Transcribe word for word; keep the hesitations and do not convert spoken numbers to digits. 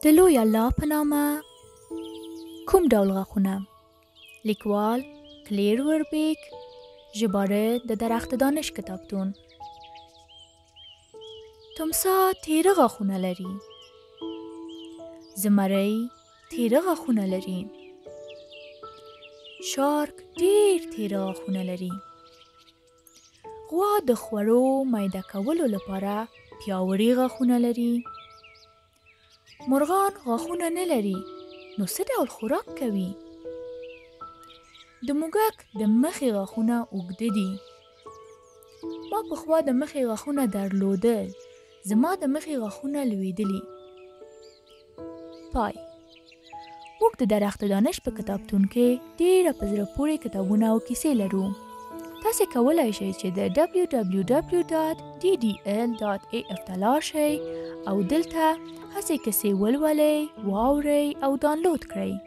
د لوی الله په نامه. کوم ډول غاښونه؟ لیکوال کلیر وربیک، ژباړه د درخت دانش کتابتون. تمساح تیره غاښونه لري. زمری تیره غاښونه لري. شارک ډیر تیره غاښونه لري. غوا د خوړو میده کولو لپاره پیاوړي غاښونه لري. مرغان غاښونه نه لري، نو څه ډول خوراک کوي؟ د موږک د مخې غاښونه اوږده دي. ما پخوا د مخې غاښونه درلودل، زما د مخې غاښونه لویدلي. پای. موږ د درخت دانش په کتابتون کې ډېره په زړه پورې کتابونه او کیسې لرو. تاسې کولی شئ چې د دبلیو دبلیو دبلیو ډاټ ډي ډي ایل ډاټ ای اف ته لاړ شئ او دلته هسې کیسې ولولئ، واورئ او ډاونلوډ کړئ.